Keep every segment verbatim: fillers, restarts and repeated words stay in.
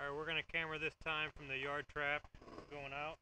Alright, we're gonna camera this time from the yard trap going out.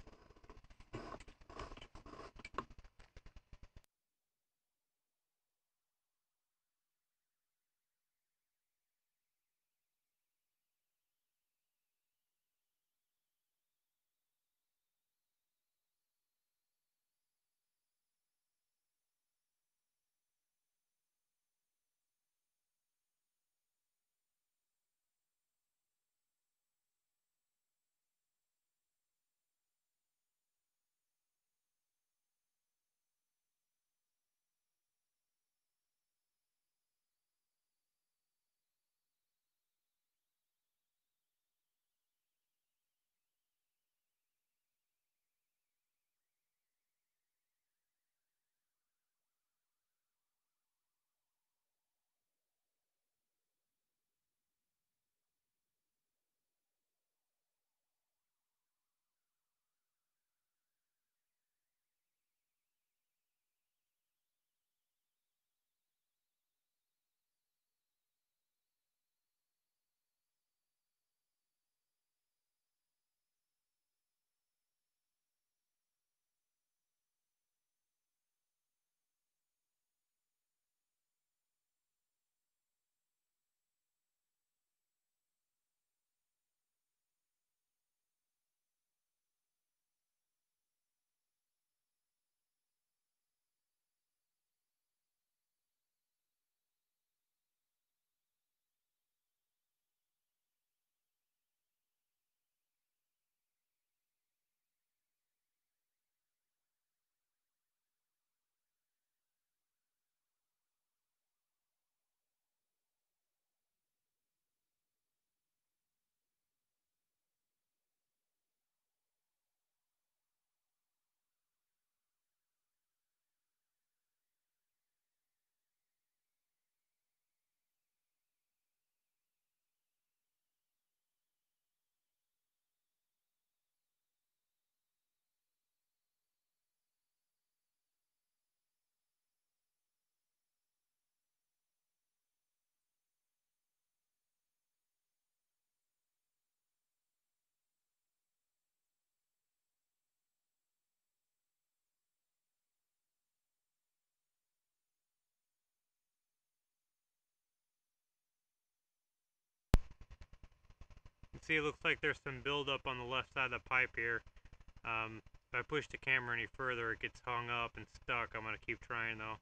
You can see it looks like there's some buildup on the left side of the pipe here. Um, if I push the camera any further, it gets hung up and stuck. I'm going to keep trying though.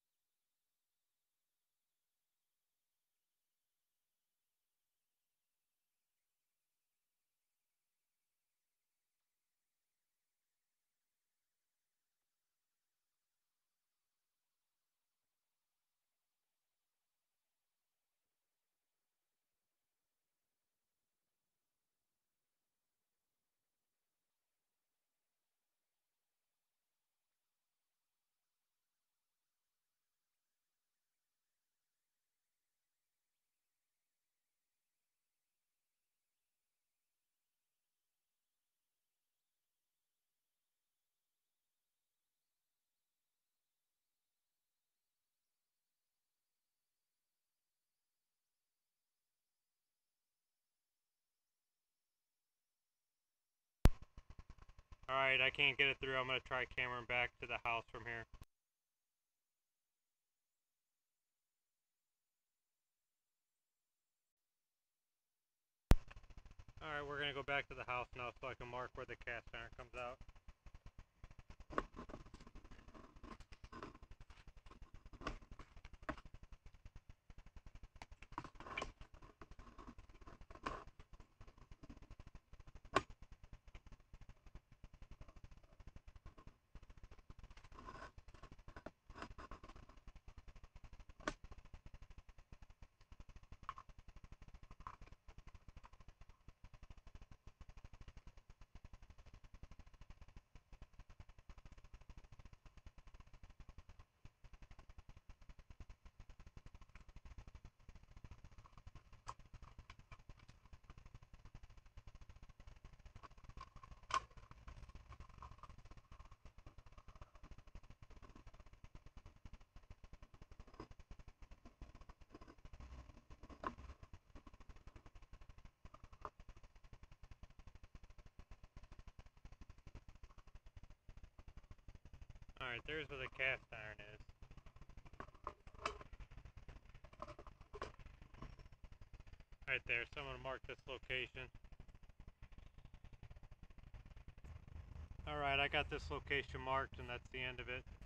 Alright, I can't get it through. I'm going to try cameraing back to the house from here. Alright, we're going to go back to the house now so I can mark where the cast iron comes out. Alright, there's where the cast iron is. Right there, so I'm going to mark this location. Alright, I got this location marked and that's the end of it.